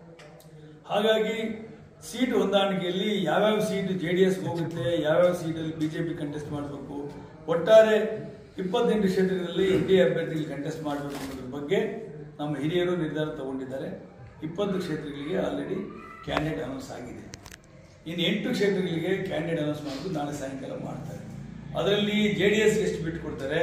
ಹಾಗಾಗಿ ಸೀಟ್ ಹೊಂದಾಣಿಕೆಯಲ್ಲಿ ಯಾವ್ಯಾವ ಸೀಟ್ ಜೆ ಡಿ ಎಸ್ ಹೋಗುತ್ತೆ, ಯಾವ್ಯಾವ ಸೀಟಲ್ಲಿ ಬಿ ಜೆ ಪಿ ಕಂಟೆಸ್ಟ್ ಮಾಡಬೇಕು, ಒಟ್ಟಾರೆ ಇಪ್ಪತ್ತೆಂಟು ಕ್ಷೇತ್ರಗಳಲ್ಲಿ ಎನ್ ಡಿ ಎ ಅಭ್ಯರ್ಥಿಗಳು ಕಂಟೆಸ್ಟ್ ಮಾಡಬೇಕು ಅನ್ನೋದ್ರ ಬಗ್ಗೆ ನಮ್ಮ ಹಿರಿಯರು ನಿರ್ಧಾರ ತಗೊಂಡಿದ್ದಾರೆ. ಇಪ್ಪತ್ತು ಕ್ಷೇತ್ರಗಳಿಗೆ ಆಲ್ರೆಡಿ ಕ್ಯಾಂಡಿಡೇಟ್ ಅನೌನ್ಸ್ ಆಗಿದೆ. ಇನ್ನು ಎಂಟು ಕ್ಷೇತ್ರಗಳಿಗೆ ಕ್ಯಾಂಡಿಡೇಟ್ ಅನೌನ್ಸ್ ಮಾಡೋದು ನಾಳೆ ಸಾಯಂಕಾಲ ಮಾಡ್ತಾರೆ. ಅದರಲ್ಲಿ ಜೆ ಡಿ ಎಸ್ ಎಷ್ಟು ಬಿಟ್ಕೊಡ್ತಾರೆ,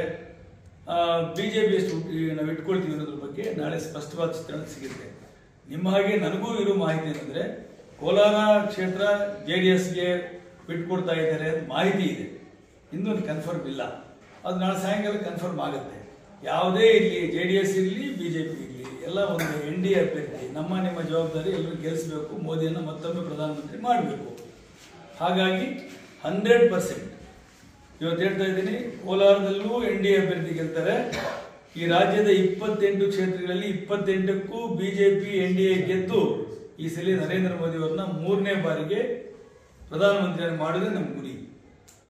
ಬಿ ಜೆ ಪಿ ಎಷ್ಟು ನಾವು ಇಟ್ಕೊಳ್ತೀವಿ ಅನ್ನೋದ್ರ ಬಗ್ಗೆ ನಾಳೆ ಸ್ಪಷ್ಟವಾದ ಚಿತ್ರಣ ಸಿಗುತ್ತೆ. ನಿಮ್ಮ ಹಾಗೆ ನನಗೂ ಇರೋ ಮಾಹಿತಿ ಏನಂದರೆ, ಕೋಲಾರ ಕ್ಷೇತ್ರ ಜೆ ಡಿ ಎಸ್ಗೆ ಬಿಟ್ಕೊಡ್ತಾ ಇದ್ದಾರೆ ಅಂತ ಮಾಹಿತಿ ಇದೆ, ಇನ್ನೂ ಕನ್ಫರ್ಮ್ ಇಲ್ಲ. ಅದು ನಾಳೆ ಸಾಯಂಕಾಲ ಕನ್ಫರ್ಮ್ ಆಗುತ್ತೆ. ಯಾವುದೇ ಇರಲಿ, ಜೆ ಡಿ ಎಸ್ ಇರಲಿ, ಬಿ ಜೆ ಪಿ ಇರಲಿ, ಎಲ್ಲ ಒಂದು ಎನ್ ಡಿ ಎ ಅಭ್ಯರ್ಥಿ. ನಮ್ಮ ನಿಮ್ಮ ಜವಾಬ್ದಾರಿ ಎಲ್ಲರೂ ಗೆಲ್ಲಿಸಬೇಕು, ಮೋದಿಯನ್ನು ಮತ್ತೊಮ್ಮೆ ಪ್ರಧಾನಮಂತ್ರಿ ಮಾಡಬೇಕು. ಹಾಗಾಗಿ ಹಂಡ್ರೆಡ್ ಪರ್ಸೆಂಟ್ ಇವತ್ತು ಹೇಳ್ತಾ ಇದ್ದೀನಿ, ಕೋಲಾರದಲ್ಲೂ ಎನ್ ಡಿ ಎ ಅಭ್ಯರ್ಥಿ ಗೆಲ್ತಾರೆ. ಈ ರಾಜ್ಯದ ಇಪ್ಪತ್ತೆಂಟು ಕ್ಷೇತ್ರಗಳಲ್ಲಿ ಇಪ್ಪತ್ತೆಂಟಕ್ಕೂ B J P N D A ಗೆದ್ದು ಈ ಸಲ ನರೇಂದ್ರ ಮೋದಿ ಅವರನ್ನ ಮೂರನೇ ಬಾರಿಗೆ ಪ್ರಧಾನಮಂತ್ರಿಯಾಗಿ ಮಾಡೋದೇ ನಮ್ಮ ಗುರಿ.